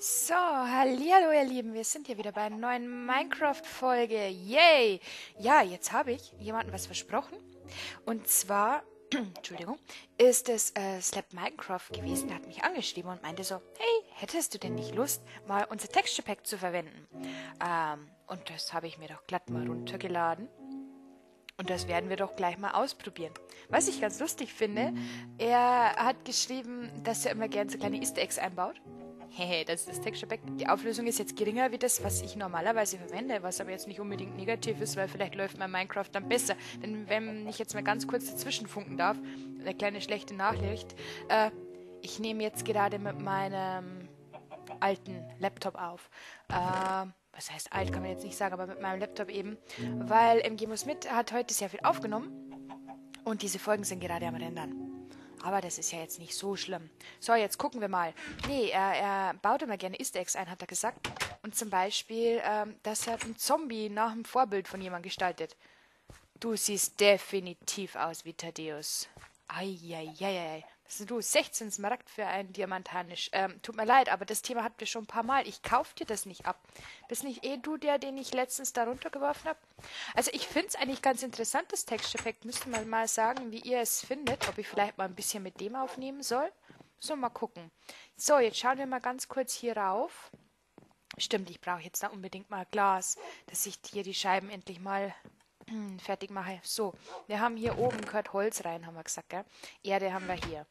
So, hallihallo ihr Lieben, wir sind hier wieder bei einer neuen Minecraft-Folge. Yay! Ja, jetzt habe ich jemandem was versprochen. Und zwar, Entschuldigung, ist es Slap Minecraft gewesen. Der hat mich angeschrieben und meinte so, hey, hättest du denn nicht Lust, mal unser Texture Pack zu verwenden? Und das habe ich mir doch glatt mal runtergeladen. Und das werden wir doch gleich mal ausprobieren. Was ich ganz lustig finde, er hat geschrieben, dass er immer gerne so kleine Easter Eggs einbaut. Hehe, das ist das Texture Pack. Die Auflösung ist jetzt geringer wie das, was ich normalerweise verwende, was aber jetzt nicht unbedingt negativ ist, weil vielleicht läuft mein Minecraft dann besser. Denn wenn ich jetzt mal ganz kurz dazwischen funken darf, eine kleine schlechte Nachricht, ich nehme jetzt gerade mit meinem alten Laptop auf. Was heißt alt, kann man jetzt nicht sagen, aber mit meinem Laptop eben, weil MG Mit hat heute sehr viel aufgenommen und diese Folgen sind gerade am Rendern. Aber das ist ja jetzt nicht so schlimm. So, jetzt gucken wir mal. Nee, er baut immer gerne Easter Eggs ein, hat er gesagt. Und zum Beispiel, dass er einen Zombie nach dem Vorbild von jemandem gestaltet. Du siehst definitiv aus wie Thaddeus. Eieieiei. Das sind du 16 Smaragd für ein Diamantanisch. Tut mir leid, aber das Thema hatten wir schon ein paar Mal. Ich kauf dir das nicht ab. Bist nicht eh du der, den ich letztens da runtergeworfen habe? Also ich finde es eigentlich ganz interessant, das Texture Pack. Müsste man mal sagen, wie ihr es findet. Ob ich vielleicht mal ein bisschen mit dem aufnehmen soll. So, mal gucken. So, jetzt schauen wir mal ganz kurz hier rauf. Stimmt, ich brauche jetzt da unbedingt mal Glas, dass ich hier die Scheiben endlich mal fertig mache. So, wir haben hier oben gehört Holz rein, haben wir gesagt, gell? Erde haben wir hier.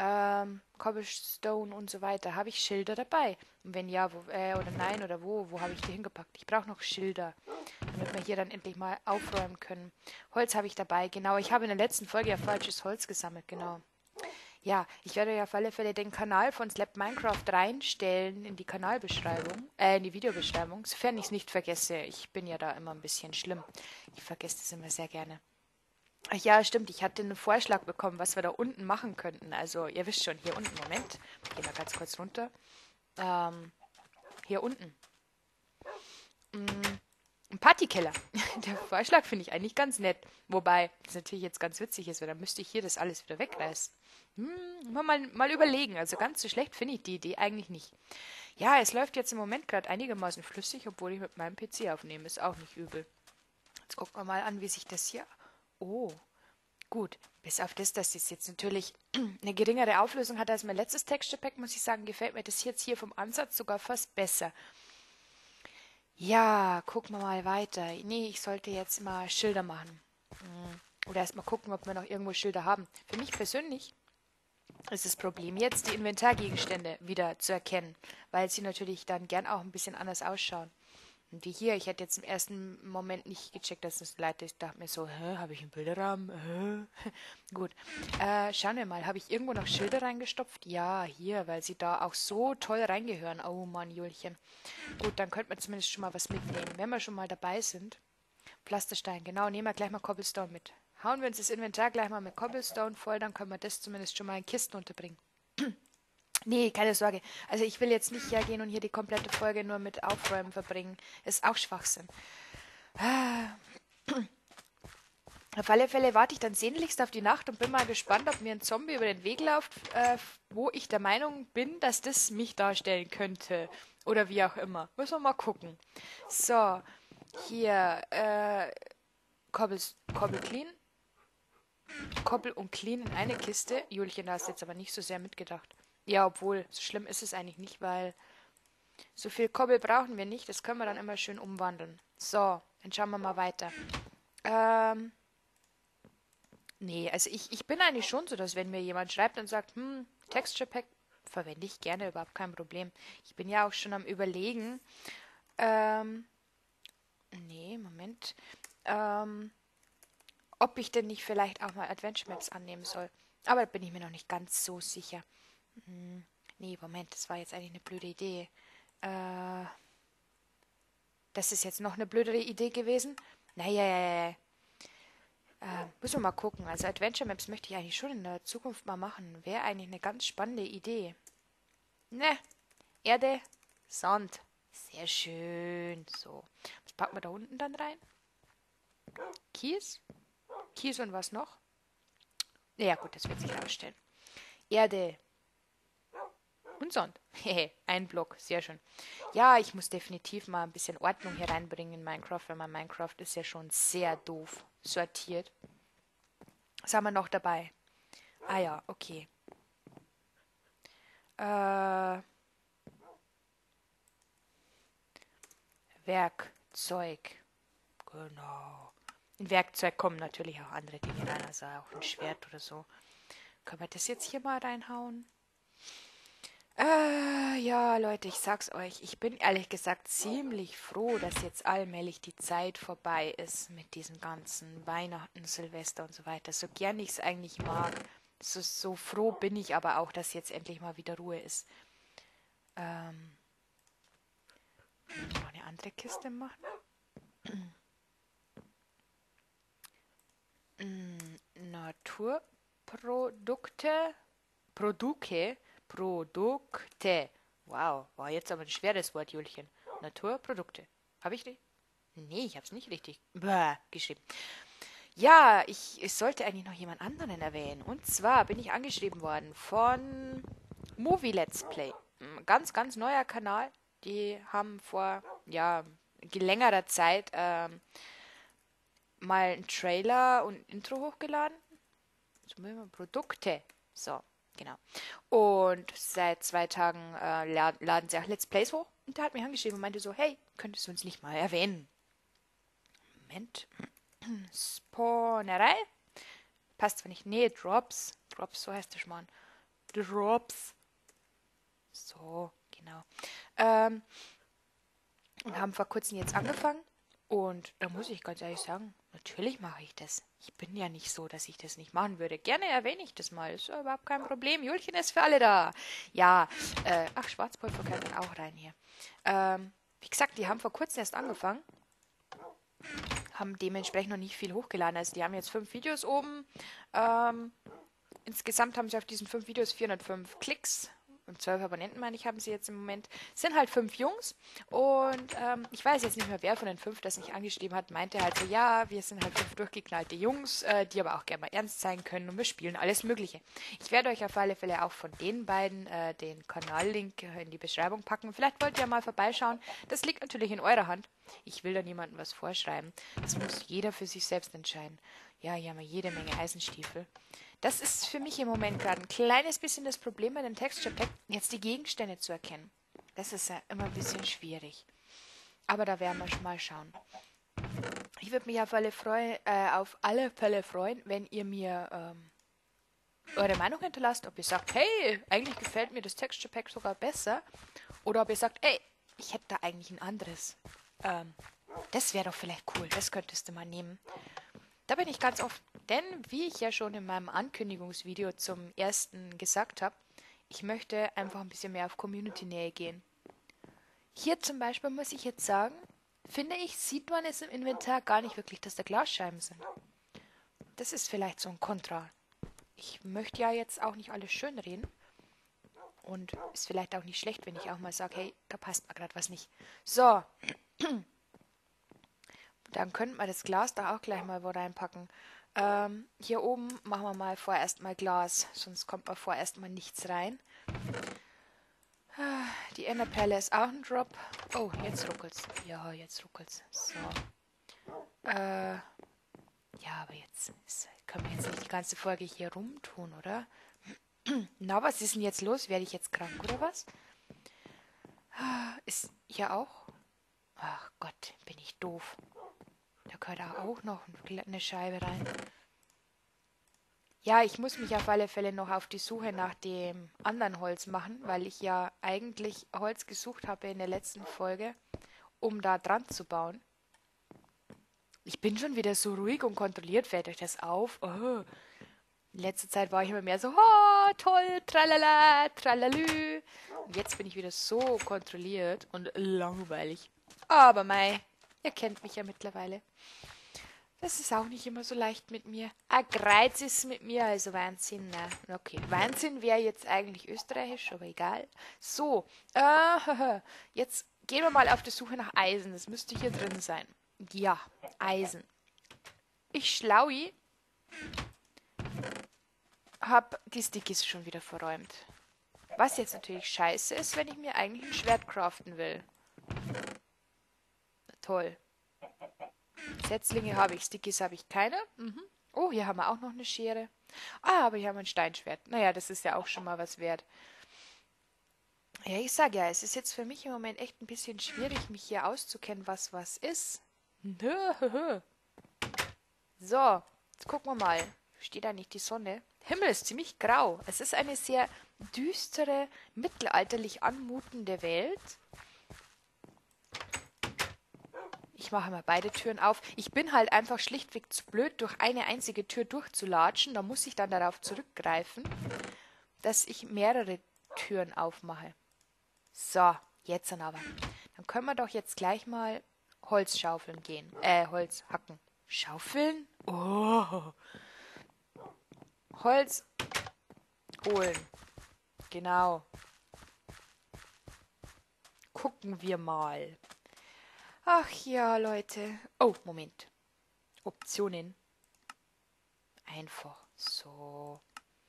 Cobblestone und so weiter. Habe ich Schilder dabei? Und wenn ja, wo, oder nein, oder wo habe ich die hingepackt? Ich brauche noch Schilder, damit wir hier dann endlich mal aufräumen können. Holz habe ich dabei, genau. Ich habe in der letzten Folge ja falsches Holz gesammelt, genau. Ja, ich werde ja auf alle Fälle den Kanal von Slap Minecraft reinstellen in die Kanalbeschreibung, in die Videobeschreibung, sofern ich es nicht vergesse. Ich bin ja da immer ein bisschen schlimm. Ich vergesse das immer sehr gerne. Ach ja, stimmt, ich hatte einen Vorschlag bekommen, was wir da unten machen könnten. Also, ihr wisst schon, hier unten, Moment. Gehen wir ganz kurz runter. Ähm, hier unten. Ein Partykeller. Der Vorschlag finde ich eigentlich ganz nett. Wobei, das natürlich jetzt ganz witzig ist, weil dann müsste ich hier das alles wieder wegreißen. Mal überlegen. Also ganz so schlecht finde ich die Idee eigentlich nicht. Ja, es läuft jetzt im Moment gerade einigermaßen flüssig, obwohl ich mit meinem PC aufnehme. Ist auch nicht übel. Jetzt gucken wir mal an, wie sich das hier... Oh, gut. Bis auf das, dass das jetzt natürlich eine geringere Auflösung hat als mein letztes Texture Pack, muss ich sagen, gefällt mir das jetzt hier vom Ansatz sogar fast besser. Ja, gucken wir mal weiter. Nee, ich sollte jetzt mal Schilder machen. Oder erst mal gucken, ob wir noch irgendwo Schilder haben. Für mich persönlich ist das Problem jetzt, die Inventargegenstände wieder zu erkennen, weil sie natürlich dann gern auch ein bisschen anders ausschauen. Und wie hier, ich hätte jetzt im ersten Moment nicht gecheckt, dass das Leute, ich dachte mir so, hä, habe ich einen Bilderrahmen? Gut, schauen wir mal, habe ich irgendwo noch Schilder reingestopft? Ja, hier, weil sie da auch so toll reingehören. Oh Mann, Julchen. Gut, dann könnte man zumindest schon mal was mitnehmen, wenn wir schon mal dabei sind. Pflasterstein, genau, nehmen wir gleich mal Cobblestone mit. Hauen wir uns das Inventar gleich mal mit Cobblestone voll, dann können wir das zumindest schon mal in Kisten unterbringen. Nee, keine Sorge. Also ich will jetzt nicht hergehen und hier die komplette Folge nur mit Aufräumen verbringen. Ist auch Schwachsinn. Auf alle Fälle warte ich dann sehnlichst auf die Nacht und bin mal gespannt, ob mir ein Zombie über den Weg läuft, wo ich der Meinung bin, dass das mich darstellen könnte. Oder wie auch immer. Müssen wir mal gucken. So, hier, Cobble Clean. Koppel und Clean in eine Kiste. Julchen, da hast jetzt aber nicht so sehr mitgedacht. Ja, obwohl, so schlimm ist es eigentlich nicht, weil so viel Kobbel brauchen wir nicht. Das können wir dann immer schön umwandeln. So, dann schauen wir mal weiter. Ähm, nee, also ich bin eigentlich schon so, dass wenn mir jemand schreibt und sagt, Texture Pack verwende ich gerne, überhaupt kein Problem. Ich bin ja auch schon am Überlegen. Ähm, nee, Moment. Ähm, ob ich denn nicht vielleicht auch mal Adventure Maps annehmen soll. Aber da bin ich mir noch nicht ganz so sicher. Nee, Moment, das war jetzt eigentlich eine blöde Idee. Äh, das ist jetzt noch eine blödere Idee gewesen. Naja, müssen wir mal gucken. Also Adventure Maps möchte ich eigentlich schon in der Zukunft mal machen. Wäre eigentlich eine ganz spannende Idee. Ne, Erde, Sand. Sehr schön. So, was packen wir da unten dann rein? Kies? Kies und was noch? Ja gut, das wird sich ausstellen. Erde, und Sand. Hehe, ein Block, sehr schön. Ja, ich muss definitiv mal ein bisschen Ordnung hier reinbringen in Minecraft, weil mein Minecraft ist ja schon sehr doof sortiert. Was haben wir noch dabei? Ah ja, okay. Werkzeug. Genau. In Werkzeug kommen natürlich auch andere Dinge rein, also auch ein Schwert oder so. Können wir das jetzt hier mal reinhauen? Ja, Leute, ich sag's euch. Ich bin ehrlich gesagt ziemlich froh, dass jetzt allmählich die Zeit vorbei ist mit diesen ganzen Weihnachten, Silvester und so weiter. So gern ich es eigentlich mag. So froh bin ich aber auch, dass jetzt endlich mal wieder Ruhe ist. Noch eine andere Kiste machen. Naturprodukte. Produkte. Wow, war jetzt aber ein schweres Wort, Julchen. Naturprodukte. Habe ich richtig? Nee, ich habe es nicht richtig geschrieben. Ja, ich sollte eigentlich noch jemand anderen erwähnen. Und zwar bin ich angeschrieben worden von Movie Let's Play. Ein ganz, ganz neuer Kanal. Die haben vor, ja, längerer Zeit mal einen Trailer und ein Intro hochgeladen. Produkte. So, genau. Und seit 2 Tagen laden sie auch Let's Plays hoch. Und der hat mich angeschrieben und meinte so, hey, könntest du uns nicht mal erwähnen? Moment. Spawnerei? Passt zwar nicht. Nee, Drops. Drops, so heißt der Schmarrn. Drops. So, genau. Und haben vor kurzem jetzt angefangen. Und da muss ich ganz ehrlich sagen, natürlich mache ich das. Ich bin ja nicht so, dass ich das nicht machen würde. Gerne erwähne ich das mal. Ist ja überhaupt kein Problem. Julchen ist für alle da. Ja, ach, Schwarzpulver gehört dann auch rein hier. Wie gesagt, die haben vor kurzem erst angefangen. Haben dementsprechend noch nicht viel hochgeladen. Also die haben jetzt 5 Videos oben. Insgesamt haben sie auf diesen 5 Videos 405 Klicks. Und 12 Abonnenten, meine ich, haben sie jetzt im Moment. Es sind halt 5 Jungs. Und ich weiß jetzt nicht mehr, wer von den 5 das nicht angeschrieben hat, meinte halt so, ja, wir sind halt 5 durchgeknallte Jungs, die aber auch gerne mal ernst sein können und wir spielen alles Mögliche. Ich werde euch auf alle Fälle auch von den beiden den Kanallink in die Beschreibung packen. Vielleicht wollt ihr mal vorbeischauen. Das liegt natürlich in eurer Hand. Ich will da niemandem was vorschreiben. Das muss jeder für sich selbst entscheiden. Ja, hier haben wir jede Menge Eisenstiefel. Das ist für mich im Moment gerade ein kleines bisschen das Problem bei dem Texture Pack, jetzt die Gegenstände zu erkennen. Das ist ja immer ein bisschen schwierig. Aber da werden wir schon mal schauen. Ich würde mich auf alle Fälle freuen, wenn ihr mir eure Meinung hinterlasst, ob ihr sagt, hey, eigentlich gefällt mir das Texture Pack sogar besser. Oder ob ihr sagt, ey, ich hätte da eigentlich ein anderes. Das wäre doch vielleicht cool, das könntest du mal nehmen. Da bin ich ganz offen, denn wie ich ja schon in meinem Ankündigungsvideo zum ersten gesagt habe, ich möchte einfach ein bisschen mehr auf Community-Nähe gehen. Hier zum Beispiel muss ich jetzt sagen, finde ich, sieht man es im Inventar gar nicht wirklich, dass da Glasscheiben sind. Das ist vielleicht so ein Kontra. Ich möchte ja jetzt auch nicht alles schönreden. Und ist vielleicht auch nicht schlecht, wenn ich auch mal sage, hey, da passt mal gerade was nicht. So, dann könnten wir das Glas da auch gleich mal wo reinpacken. Hier oben machen wir mal vorerst mal Glas, sonst kommt mal vorerst mal nichts rein. Die Enderperle ist auch ein Drop. Oh, jetzt ruckelt's. Ja, jetzt ruckelt's. So. Ja, aber können wir jetzt nicht die ganze Folge hier rumtun, oder? Na, was ist denn jetzt los? Werde ich jetzt krank, oder was? Ist hier auch? Ach Gott, bin ich doof. Da gehört auch noch eine Scheibe rein. Ja, ich muss mich auf alle Fälle noch auf die Suche nach dem anderen Holz machen, weil ich ja eigentlich Holz gesucht habe in der letzten Folge, um da dran zu bauen. Ich bin schon wieder so ruhig und kontrolliert, fällt euch das auf? Oh. In letzter Zeit war ich immer mehr so, oh, toll, tralala, tralalü. Und jetzt bin ich wieder so kontrolliert und langweilig. Aber mei, ihr kennt mich ja mittlerweile. Das ist auch nicht immer so leicht mit mir. Greiz ist mit mir, also Wahnsinn, ne? Okay, Wahnsinn wäre jetzt eigentlich österreichisch, aber egal. So, jetzt gehen wir mal auf die Suche nach Eisen. Das müsste hier drin sein. Ja, Eisen. Ich Schlaui hab die Stickies schon wieder verräumt. Was jetzt natürlich scheiße ist, wenn ich mir eigentlich ein Schwert craften will. Toll. Setzlinge habe ich, Stickies habe ich keine. Mhm. Oh, hier haben wir auch noch eine Schere. Ah, aber hier haben wir ein Steinschwert. Naja, das ist ja auch schon mal was wert. Ja, ich sage ja, es ist jetzt für mich im Moment echt ein bisschen schwierig, mich hier auszukennen, was ist. So, jetzt gucken wir mal. Steht da nicht die Sonne? Himmel ist ziemlich grau. Es ist eine sehr düstere, mittelalterlich anmutende Welt. Ich mache mal beide Türen auf. Ich bin halt einfach schlichtweg zu blöd, durch eine einzige Tür durchzulatschen. Da muss ich dann darauf zurückgreifen, dass ich mehrere Türen aufmache. So, jetzt dann aber. Dann können wir doch jetzt gleich mal Holz schaufeln gehen. Holz hacken. Schaufeln? Oh. Holz holen. Genau. Gucken wir mal. Ach ja, Leute. Oh, Moment. Optionen. Einfach so.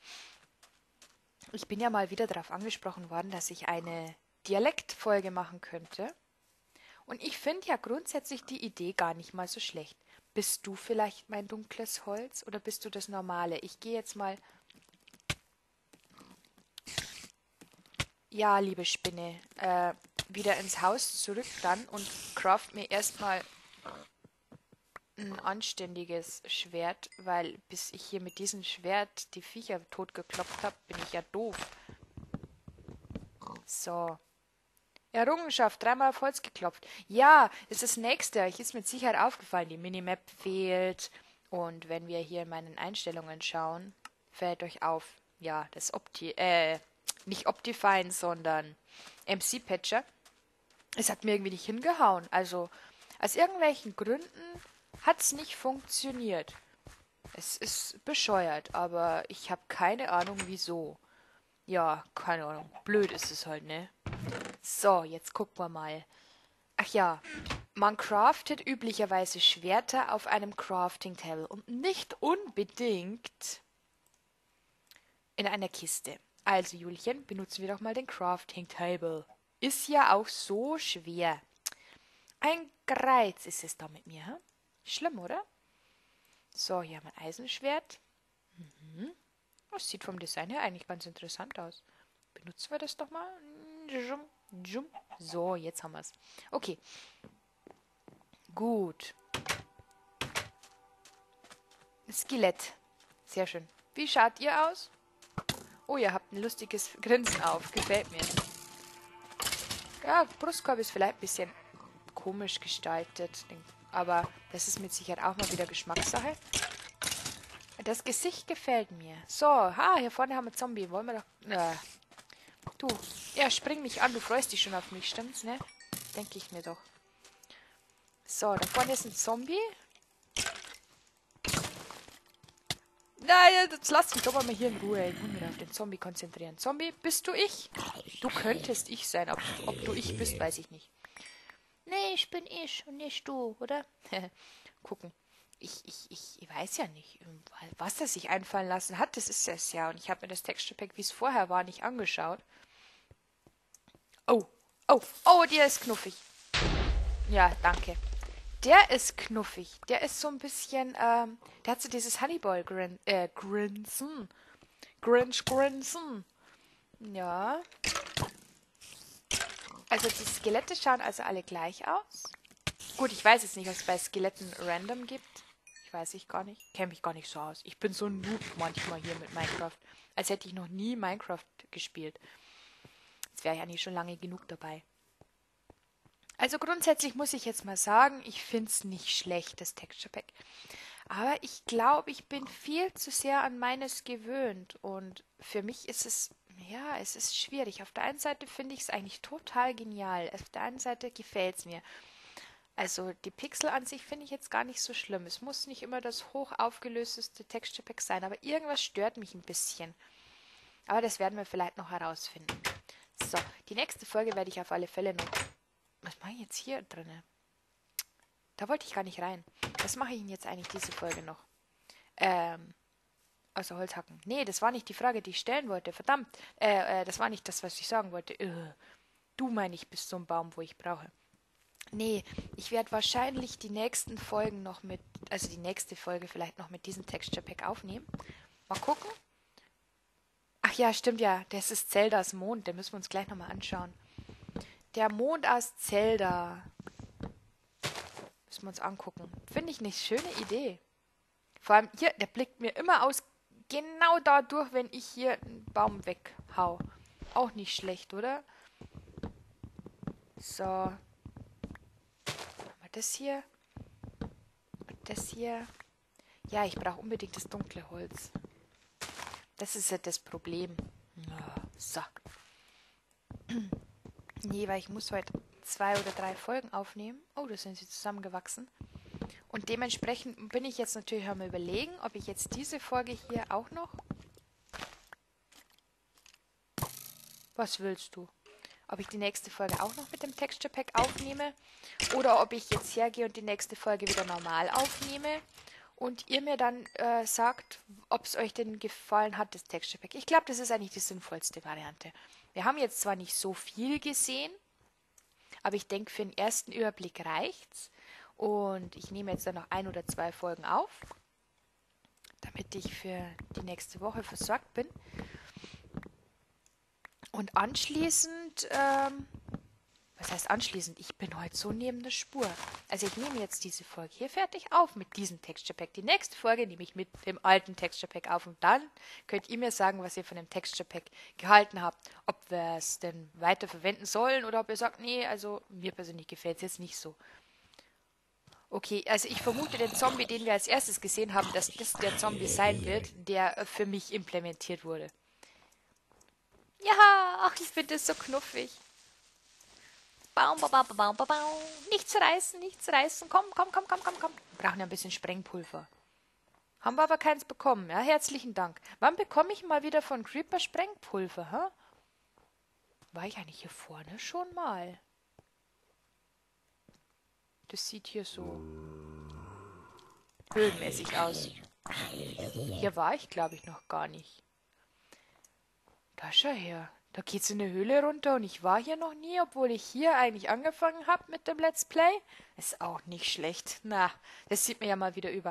Ich bin ja mal wieder darauf angesprochen worden, dass ich eine Dialektfolge machen könnte. Und ich finde ja grundsätzlich die Idee gar nicht mal so schlecht. Bist du vielleicht mein dunkles Holz oder bist du das normale? Ich gehe jetzt mal... Ja, liebe Spinne, wieder ins Haus zurück dann und craft mir erstmal ein anständiges Schwert, weil bis ich hier mit diesem Schwert die Viecher totgeklopft habe, bin ich ja doof. So. Errungenschaft, dreimal auf Holz geklopft. Ja, das ist das Nächste. Ich ist mit Sicherheit aufgefallen, die Minimap fehlt. Und wenn wir hier in meinen Einstellungen schauen, fällt euch auf, ja, das nicht Optifine, sondern MC-Patcher. Es hat mir irgendwie nicht hingehauen. Also, aus irgendwelchen Gründen hat es nicht funktioniert. Es ist bescheuert, aber ich habe keine Ahnung, wieso. Ja, keine Ahnung. Blöd ist es halt, ne? So, jetzt gucken wir mal. Ach ja, man craftet üblicherweise Schwerter auf einem Crafting Table und nicht unbedingt in einer Kiste. Also, Julchen, benutzen wir doch mal den Crafting Table. Ist ja auch so schwer. Ein Greiz ist es da mit mir, hm? Schlimm, oder? So, hier haben wir ein Eisenschwert. Das sieht vom Design her eigentlich ganz interessant aus. Benutzen wir das doch mal. So, jetzt haben wir es. Okay. Gut. Skelett. Sehr schön. Wie schaut ihr aus? Oh, ihr habt ein lustiges Grinsen auf. Gefällt mir. Ja, Brustkorb ist vielleicht ein bisschen komisch gestaltet. Aber das ist mit Sicherheit auch mal wieder Geschmackssache. Das Gesicht gefällt mir. So, hier vorne haben wir Zombie. Wollen wir doch... Du, ja, spring mich an. Du freust dich schon auf mich, stimmt's, ne? Denke ich mir doch. So, da vorne ist ein Zombie. Nein, jetzt lass mich doch mal hier in Ruhe. Ich muss mich auf den Zombie konzentrieren. Zombie, bist du ich? Du könntest ich sein. Ob du ich bist, weiß ich nicht. Nee, ich bin ich und nicht du, oder? Gucken. Ich weiß ja nicht, was er sich einfallen lassen hat. Das ist es ja. Und ich habe mir das Texture Pack, wie es vorher war, nicht angeschaut. Oh, oh, oh, der ist knuffig. Ja, danke. Der ist knuffig. Der ist so ein bisschen, der hat so dieses Honeyball-Grinsen. Grinsen. Ja. Also die Skelette schauen also alle gleich aus. Gut, ich weiß jetzt nicht, ob es bei Skeletten random gibt. Ich weiß ich gar nicht. Kenne mich gar nicht so aus. Ich bin so ein Noob manchmal hier mit Minecraft. Als hätte ich noch nie Minecraft gespielt. Jetzt wäre ich eigentlich schon lange genug dabei. Also grundsätzlich muss ich jetzt mal sagen, ich finde es nicht schlecht, das Texture Pack. Aber ich glaube, ich bin viel zu sehr an meines gewöhnt. Und für mich ist es, ja, es ist schwierig. Auf der einen Seite finde ich es eigentlich total genial. Auf der anderen Seite gefällt es mir. Also die Pixel an sich finde ich jetzt gar nicht so schlimm. Es muss nicht immer das hoch aufgelösteste Texture Pack sein, aber irgendwas stört mich ein bisschen. Aber das werden wir vielleicht noch herausfinden. So, die nächste Folge werde ich auf alle Fälle noch... Was mache ich jetzt hier drinne? Da wollte ich gar nicht rein. Was mache ich denn jetzt eigentlich diese Folge noch? Also Holz hacken. Nee, das war nicht die Frage, die ich stellen wollte. Verdammt. Das war nicht das, was ich sagen wollte. Du, meine ich, bist so ein Baum, wo ich brauche. Nee, ich werde wahrscheinlich die nächsten Folgen noch mit, also die nächste Folge vielleicht noch mit diesem Texture Pack aufnehmen. Mal gucken. Ach ja, stimmt ja. Das ist Zeldas Mond. Den müssen wir uns gleich nochmal anschauen. Der Mond aus Zelda. Müssen wir uns angucken. Finde ich eine schöne Idee. Vor allem hier, der blickt mir immer aus genau da durch, wenn ich hier einen Baum weghau. Auch nicht schlecht, oder? So. Machen wir das hier. Und das hier. Ja, ich brauche unbedingt das dunkle Holz. Das ist ja das Problem. So. Nee, weil ich muss heute 2 oder 3 Folgen aufnehmen. Oh, da sind sie zusammengewachsen. Und dementsprechend bin ich jetzt natürlich am Überlegen, ob ich jetzt diese Folge hier auch noch... Was willst du? Ob ich die nächste Folge auch noch mit dem Texture Pack aufnehme oder ob ich jetzt hergehe und die nächste Folge wieder normal aufnehme und ihr mir dann sagt, ob es euch denn gefallen hat, das Texture Pack. Ich glaube, das ist eigentlich die sinnvollste Variante. Wir haben jetzt zwar nicht so viel gesehen, aber ich denke, für den ersten Überblick reicht's. Und ich nehme jetzt dann noch 1 oder 2 Folgen auf, damit ich für die nächste Woche versorgt bin. Und anschließend, was heißt anschließend? Ich bin heute so neben der Spur. Also ich nehme jetzt diese Folge hier fertig auf mit diesem Texture Pack. Die nächste Folge nehme ich mit dem alten Texture Pack auf. Und dann könnt ihr mir sagen, was ihr von dem Texture Pack gehalten habt. Ob wir es denn weiter verwenden sollen oder ob ihr sagt, nee, also mir persönlich gefällt es jetzt nicht so. Okay, also ich vermute den Zombie, den wir als erstes gesehen haben, dass das der Zombie sein wird, der für mich implementiert wurde. Ja, ach, ich finde das so knuffig. Baum, baum, baum, baum, baum, baum. Nichts reißen, nichts reißen. Komm, komm, komm, komm, komm, komm. Wir brauchen ja ein bisschen Sprengpulver. Haben wir aber keins bekommen, ja? Herzlichen Dank. Wann bekomme ich mal wieder von Creeper Sprengpulver, hä? War ich eigentlich hier vorne schon mal? Das sieht hier so höhenmäßig aus. Hier war ich, glaube ich, noch gar nicht. Da schau her. Da geht's in eine Höhle runter und ich war hier noch nie, obwohl ich hier eigentlich angefangen habe mit dem Let's Play. Ist auch nicht schlecht. Na, das sieht mir ja mal wieder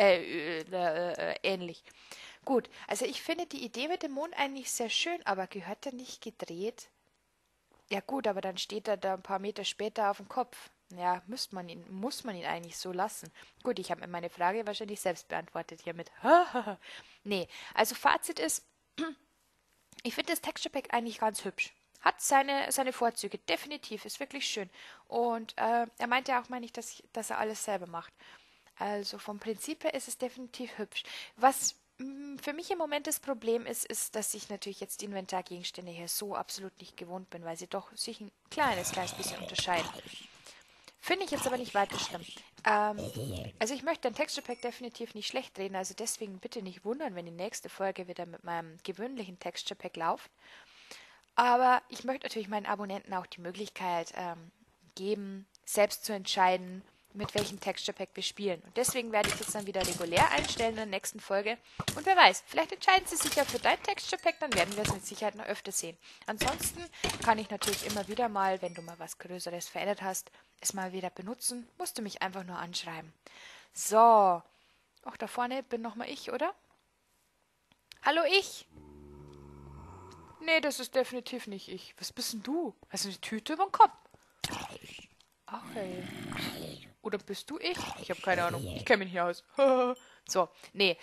ähnlich. Gut, also ich finde die Idee mit dem Mond eigentlich sehr schön, aber gehört der nicht gedreht? Ja gut, aber dann steht er da ein paar Meter später auf dem Kopf. Ja, muss man ihn eigentlich so lassen. Gut, ich habe mir meine Frage wahrscheinlich selbst beantwortet hiermit. Nee, also Fazit ist, ich finde das Texture Pack eigentlich ganz hübsch. Hat seine Vorzüge, definitiv, ist wirklich schön. Und er meinte ja auch, meine ich, dass er alles selber macht. Also vom Prinzip her ist es definitiv hübsch. Was für mich im Moment das Problem ist, dass ich natürlich jetzt die Inventargegenstände hier so absolut nicht gewohnt bin, weil sie doch sich ein kleines bisschen unterscheiden. Finde ich jetzt aber nicht weiter schlimm. Also ich möchte den Texture Pack definitiv nicht schlecht reden, also deswegen bitte nicht wundern, wenn die nächste Folge wieder mit meinem gewöhnlichen Texture Pack läuft. Aber ich möchte natürlich meinen Abonnenten auch die Möglichkeit geben, selbst zu entscheiden, mit welchem Texture Pack wir spielen. Und deswegen werde ich jetzt dann wieder regulär einstellen in der nächsten Folge. Und wer weiß, vielleicht entscheiden sie sich ja für dein Texture Pack, dann werden wir es mit Sicherheit noch öfter sehen. Ansonsten kann ich natürlich immer wieder mal, wenn du mal was Größeres verändert hast, es mal wieder benutzen. Musst du mich einfach nur anschreiben. So. Auch da vorne bin nochmal ich, oder? Hallo ich? Nee, das ist definitiv nicht ich. Was bist denn du? Hast du eine Tüte über dem Kopf? Ach hey. Oder bist du ich? Ich habe keine Ahnung. Ich kenne mich nicht aus. So, nee.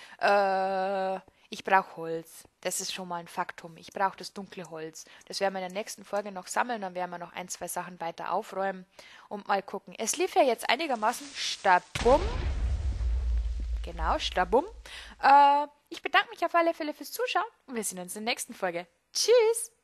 Ich brauche Holz. Das ist schon mal ein Faktum. Ich brauche das dunkle Holz. Das werden wir in der nächsten Folge noch sammeln. Dann werden wir noch 1, 2 Sachen weiter aufräumen und mal gucken. Es lief ja jetzt einigermaßen stabum. Genau, stabum. Ich bedanke mich auf alle Fälle fürs Zuschauen und wir sehen uns in der nächsten Folge. Tschüss!